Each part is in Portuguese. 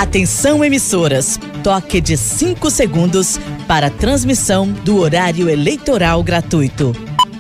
Atenção, emissoras. Toque de 5 segundos para a transmissão do horário eleitoral gratuito.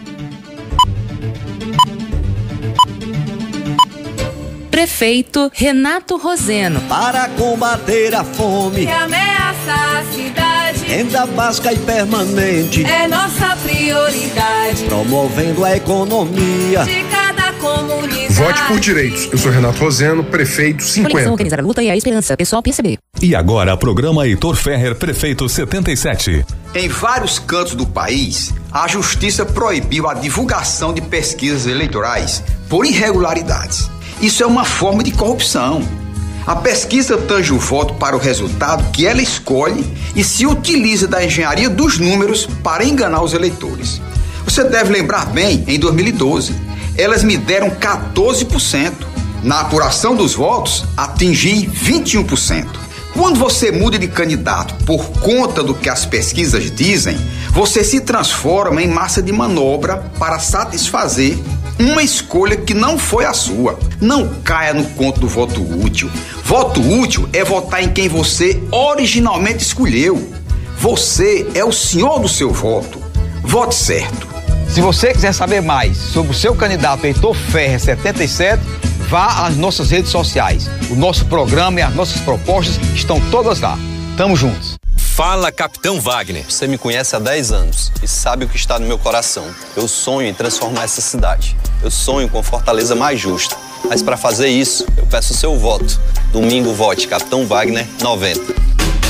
Prefeito Renato Roseno. Para combater a fome que ameaça a cidade, renda básica e permanente é nossa prioridade. Promovendo a economia de cada comunidade. Vote por direitos. Eu sou Renato Roseno, prefeito 50. Coligação Organizar a Luta e a Esperança. Pessoal PCB. E agora, programa Heitor Ferrer, prefeito 77. Em vários cantos do país, a Justiça proibiu a divulgação de pesquisas eleitorais por irregularidades. Isso é uma forma de corrupção. A pesquisa tange o voto para o resultado que ela escolhe e se utiliza da engenharia dos números para enganar os eleitores. Você deve lembrar bem, em 2012, elas me deram 14%. Na apuração dos votos, atingi 21%. Quando você muda de candidato por conta do que as pesquisas dizem, você se transforma em massa de manobra para satisfazer uma escolha que não foi a sua. Não caia no conto do voto útil. Voto útil é votar em quem você originalmente escolheu. Você é o senhor do seu voto. Vote certo. Se você quiser saber mais sobre o seu candidato Heitor Ferrer 77, vá às nossas redes sociais. O nosso programa e as nossas propostas estão todas lá. Tamo juntos. Fala, Capitão Wagner. Você me conhece há 10 anos e sabe o que está no meu coração. Eu sonho em transformar essa cidade. Eu sonho com Fortaleza mais justa. Mas para fazer isso, eu peço o seu voto. Domingo, vote Capitão Wagner 90.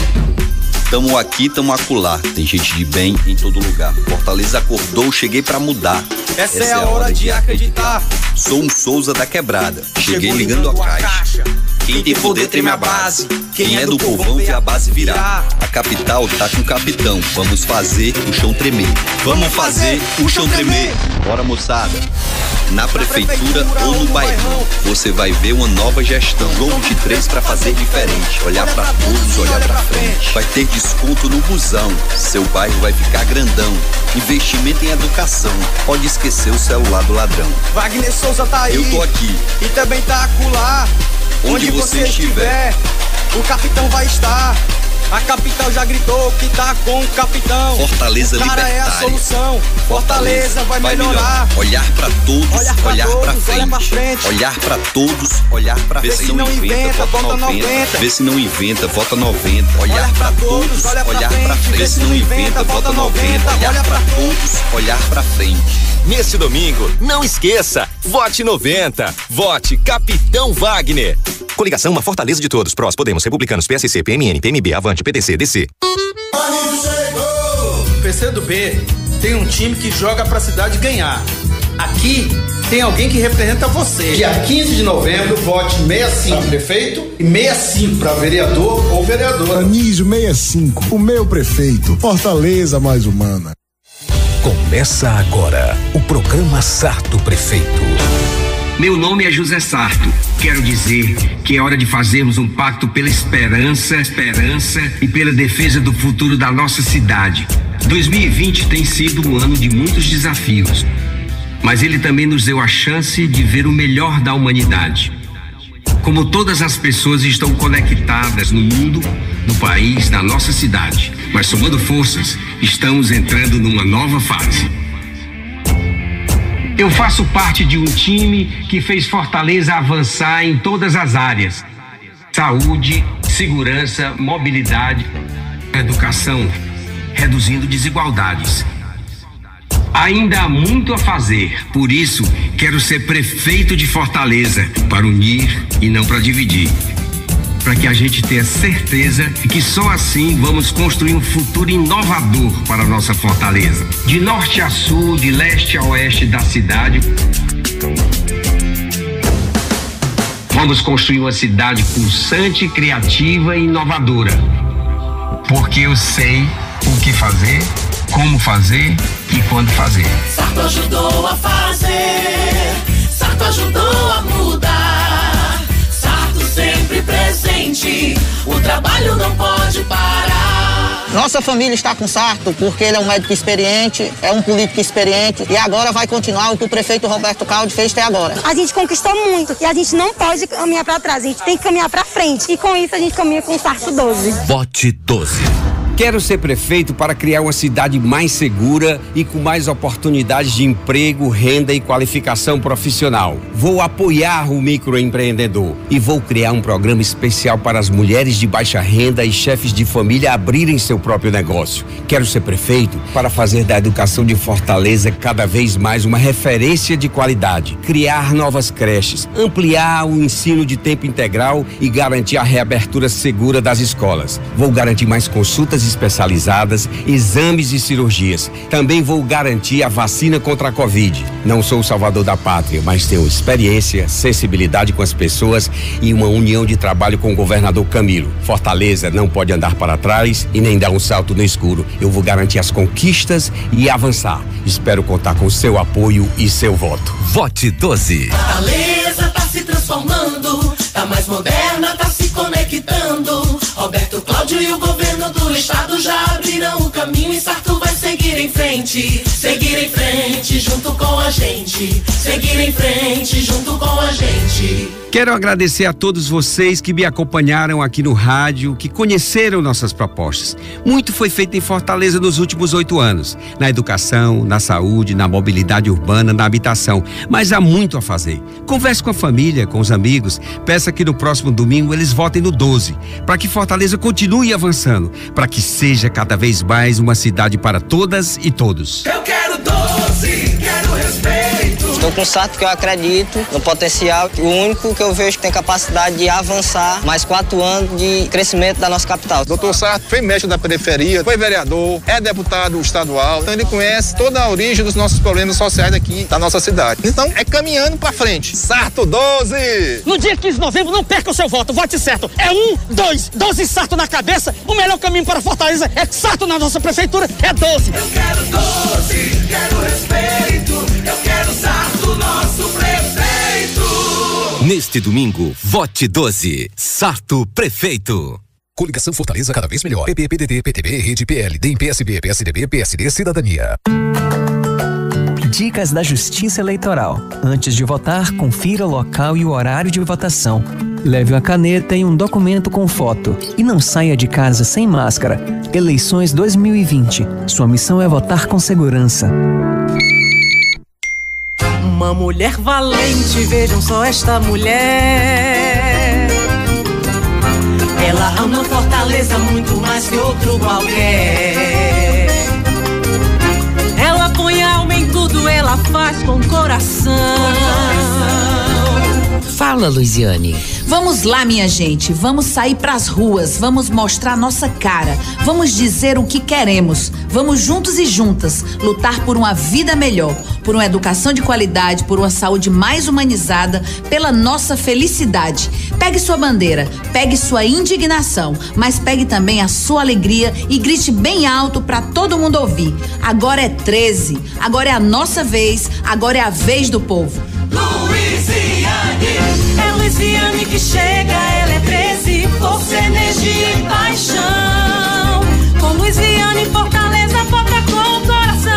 Tamo aqui, tamo acolá. Tem gente de bem em todo lugar. Fortaleza acordou, cheguei pra mudar. Essa é a hora de acreditar. Sou um Souza da quebrada. Cheguei ligando a caixa. Quem tem poder treme a base. Quem é do povão vê a base virar. A capital tá com o capitão. Vamos fazer o chão tremer. Vamos fazer o chão tremer. Bora, moçada. Na prefeitura ou no bairrão, você vai ver uma nova gestão. João 23 pra fazer diferente. Olhar pra todos, olhar pra frente. Vai ter desconto no busão. Seu bairro vai ficar grandão. Investimento em educação. Pode esquecer o celular do ladrão. Wagner Souza tá aí. Eu tô aqui. E também tá acolá. Onde você estiver, o capitão vai estar. A capital já gritou que tá com o capitão. Fortaleza libertária. É a solução. Fortaleza vai melhorar. Olhar pra todos, olhar pra frente. Olhar pra frente. Olhar pra todos, olhar pra frente. Vê se não inventa, vota 90. Vê se não inventa, vota 90. Olhar pra todos, olhar pra frente. Vê se não inventa, vota 90. Olhar pra todos, olhar pra frente. Neste domingo, não esqueça, vote 90. Vote Capitão Wagner. Coligação Uma Fortaleza de Todos. PROS, Podemos, Republicanos, PSC, PMN, PMB, Avante, PTC, DC. O PCdoB tem um time que joga pra cidade ganhar. Aqui tem alguém que representa você. Dia 15 de novembro, vote 65 para prefeito e 65 para vereador ou vereadora. Anísio 65, o meu prefeito. Fortaleza mais humana. Começa agora o programa Sarto Prefeito. Meu nome é José Sarto. Quero dizer que é hora de fazermos um pacto pela esperança e pela defesa do futuro da nossa cidade. 2020 tem sido um ano de muitos desafios, mas ele também nos deu a chance de ver o melhor da humanidade. Como todas as pessoas estão conectadas no mundo, no país, na nossa cidade, mas somando forças, estamos entrando numa nova fase. Eu faço parte de um time que fez Fortaleza avançar em todas as áreas: saúde, segurança, mobilidade, educação, reduzindo desigualdades. Ainda há muito a fazer, por isso quero ser prefeito de Fortaleza, para unir e não para dividir. Para que a gente tenha certeza que só assim vamos construir um futuro inovador para a nossa Fortaleza. De norte a sul, de leste a oeste da cidade, vamos construir uma cidade pulsante, criativa e inovadora. Porque eu sei o que fazer, como fazer e quando fazer. Sarto ajudou a fazer, Sarto ajudou a mudar. Sarto sempre presente, o trabalho não pode parar. Nossa família está com Sarto porque ele é um médico experiente, é um político experiente e agora vai continuar o que o prefeito Roberto Caldi fez até agora. A gente conquistou muito e a gente não pode caminhar para trás, a gente tem que caminhar para frente e com isso a gente caminha com o Sarto 12. Vote 12. Quero ser prefeito para criar uma cidade mais segura e com mais oportunidades de emprego, renda e qualificação profissional. Vou apoiar o microempreendedor e vou criar um programa especial para as mulheres de baixa renda e chefes de família abrirem seu próprio negócio. Quero ser prefeito para fazer da educação de Fortaleza cada vez mais uma referência de qualidade, criar novas creches, ampliar o ensino de tempo integral e garantir a reabertura segura das escolas. Vou garantir mais consultas especializadas, exames e cirurgias. Também vou garantir a vacina contra a Covid. Não sou o salvador da pátria, mas tenho experiência, sensibilidade com as pessoas e uma união de trabalho com o governador Camilo. Fortaleza não pode andar para trás e nem dar um salto no escuro. Eu vou garantir as conquistas e avançar. Espero contar com seu apoio e seu voto. Vote 12. Fortaleza tá se transformando, tá mais moderna, tá se conectando. Roberto Cláudio e o governo do estado já abriram o caminho e Sarto vai seguir em frente junto com a gente, seguir em frente junto com a gente. Quero agradecer a todos vocês que me acompanharam aqui no rádio, que conheceram nossas propostas. Muito foi feito em Fortaleza nos últimos 8 anos, na educação, na saúde, na mobilidade urbana, na habitação, mas há muito a fazer. Converse com a família, com os amigos, peça que no próximo domingo eles votem no 12, para que Fortaleza continue avançando, para que seja cada vez mais uma cidade para todas e todos. Eu quero 12, quero respeito. Estou com o Sarto porque eu acredito no potencial, o único que eu vejo que tem capacidade de avançar mais 4 anos de crescimento da nossa capital. Doutor Sarto foi mestre da periferia, foi vereador, é deputado estadual, então ele conhece toda a origem dos nossos problemas sociais aqui da nossa cidade. Então é caminhando pra frente. Sarto 12! No dia 15 de novembro, não perca o seu voto, vote certo. É 12 Sarto na cabeça, o melhor caminho para Fortaleza é Sarto na nossa prefeitura, é 12. Eu quero 12, quero respeito, eu quero Sarto, nosso prefeito. Neste domingo, vote 12. Sarto Prefeito. Coligação Fortaleza cada vez melhor. PP, PDT, PTB, Rede, PL, DEM, PSB, PSDB, PSD, Cidadania. Dicas da Justiça Eleitoral. Antes de votar, confira o local e o horário de votação. Leve uma caneta e um documento com foto. E não saia de casa sem máscara. Eleições 2020. Sua missão é votar com segurança. Uma mulher valente, vejam só esta mulher. Ela ama Fortaleza muito mais que outro qualquer. Ela põe alma em tudo, ela faz com coração. Fala, Luiziane. Vamos lá, minha gente, vamos sair pras ruas, vamos mostrar nossa cara, vamos dizer o que queremos, vamos juntos e juntas lutar por uma vida melhor, por uma educação de qualidade, por uma saúde mais humanizada, pela nossa felicidade. Pegue sua bandeira, pegue sua indignação, mas pegue também a sua alegria e grite bem alto pra todo mundo ouvir. Agora é 13, agora é a nossa vez, agora é a vez do povo. É Luiziane que chega, ela é 13, força, energia e paixão. Com Luiziane, Fortaleza, vota com o coração.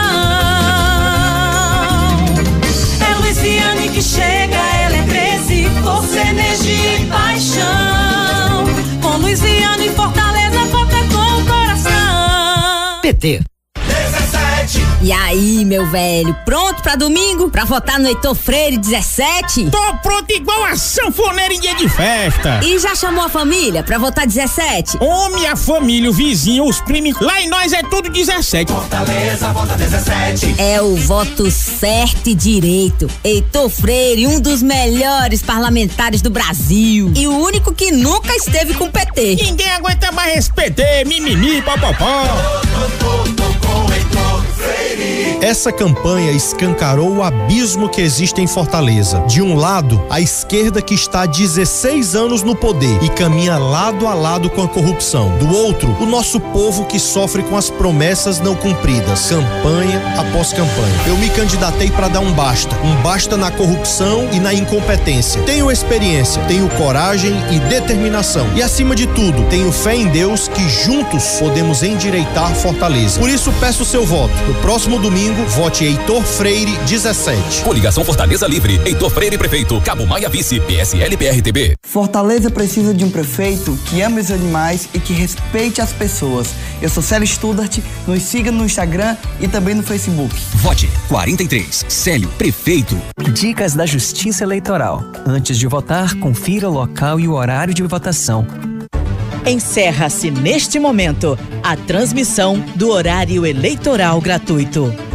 É Luiziane que chega, ela é 13, força, energia e paixão. Com Luiziane, Fortaleza, vota com o coração. PT. E aí, meu velho, pronto pra domingo? Pra votar no Heitor Freire 17? Tô pronto igual a sanfoneira em dia de festa. E já chamou a família pra votar 17? Homem, a família, o vizinho, os primos, lá em nós é tudo 17. Fortaleza, vota 17. É o voto certo e direito. Heitor Freire, um dos melhores parlamentares do Brasil. E o único que nunca esteve com o PT. Ninguém aguenta mais esse PT, mimimi, popopó. Tô com Heitor Freire. Freire. Essa campanha escancarou o abismo que existe em Fortaleza. De um lado, a esquerda que está há 16 anos no poder e caminha lado a lado com a corrupção. Do outro, o nosso povo que sofre com as promessas não cumpridas, campanha após campanha. Eu me candidatei para dar um basta na corrupção e na incompetência. Tenho experiência, tenho coragem e determinação. E acima de tudo, tenho fé em Deus que juntos podemos endireitar Fortaleza. Por isso peço seu voto. No próximo domingo, vote Heitor Freire 17. Coligação Fortaleza Livre, Heitor Freire prefeito, Cabo Maia vice, PSL PRTB. Fortaleza precisa de um prefeito que ame os animais e que respeite as pessoas. Eu sou Célio Studart, nos siga no Instagram e também no Facebook. Vote 43, Célio prefeito. Dicas da Justiça Eleitoral. Antes de votar, confira o local e o horário de votação. Encerra-se neste momento a transmissão do horário eleitoral gratuito.